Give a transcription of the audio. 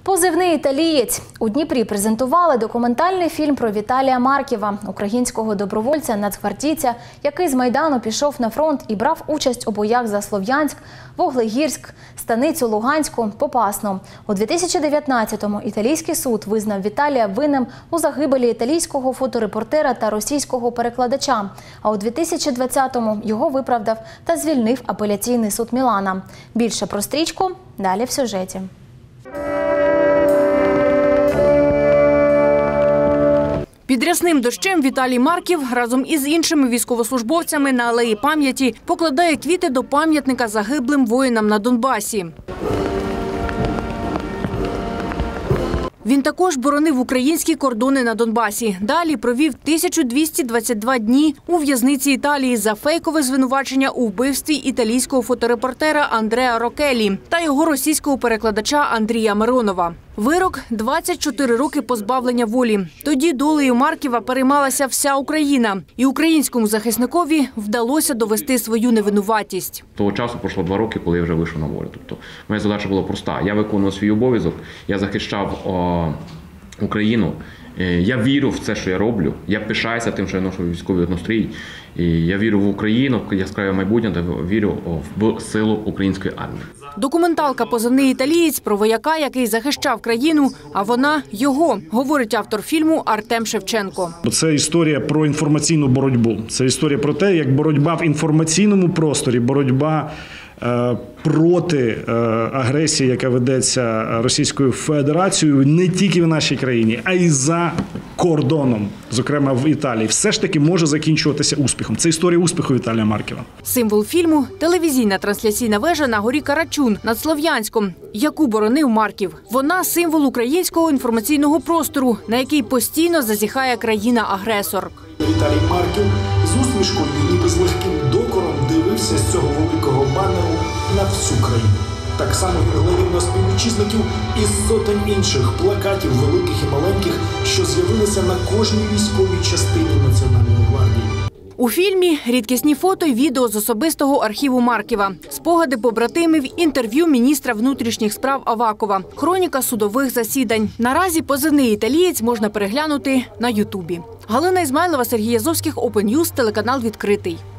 Позивний італієць. У Дніпрі презентували документальний фільм про Віталія Марківа, українського добровольця-нацгвардійця, який з Майдану пішов на фронт і брав участь у боях за Слов'янськ, Вуглегірськ, Станицю Луганську, Попасну. У 2019-му італійський суд визнав Віталія винним у загибелі італійського фоторепортера та російського перекладача. А у 2020-му його виправдав та звільнив апеляційний суд Мілана. Більше про стрічку далі в сюжеті. Під рясним дощем Віталій Марків разом із іншими військовослужбовцями на Алеї Пам'яті покладає квіти до пам'ятника загиблим воїнам на Донбасі. Він також боронив українські кордони на Донбасі. Далі провів 1222 дні у в'язниці Італії за фейкове звинувачення у вбивстві італійського фоторепортера Андреа Рокеллі та його російського перекладача Андрія Миронова. Вирок – 24 роки позбавлення волі. Тоді долею Марківа переймалася вся Україна. І українському захисникові вдалося довести свою невинуватість. Того часу пройшло 2 роки, коли я вже вийшов на волю. Тобто моя задача була проста. Я виконував свій обов'язок, я захищав Україну. Я вірю в це, що я роблю. Я пишаюся тим, що я ношу військовий однострій. І я вірю в Україну, в яскраве майбутнє, та вірю в силу української армії. Документалка «Позивний італієць» про вояка, який захищав країну, а вона – його, говорить автор фільму Артем Шевченко. Це історія про інформаційну боротьбу. Це історія про те, як боротьба в інформаційному просторі, боротьба проти агресії, яка ведеться Російською Федерацією не тільки в нашій країні, а й за кордоном, зокрема в Італії, все ж таки може закінчуватися успіхом. Це історія успіху Віталія Марківа. Символ фільму – телевізійна трансляційна вежа на горі Карачун над Слов'янськом, яку боронив Марків. Вона – символ українського інформаційного простору, на який постійно зазіхає країна-агресор. Віталій Марків з усмішкою, ніби з легким докором дивився з цього великого банеру на всю країну. Так само він глядів на співвітчизників із сотень інших плакатів, великих і маленьких, що з'явилися на кожній військовій частині Національної гвардії. У фільмі рідкісні фото й відео з особистого архіву Марківа, спогади побратимів, інтерв'ю міністра внутрішніх справ Авакова, хроніка судових засідань. Наразі «Позивний італієць» можна переглянути на Ютубі. Галина Ізмайлова, Сергій Язовських, Open News, телеканал «Відкритий».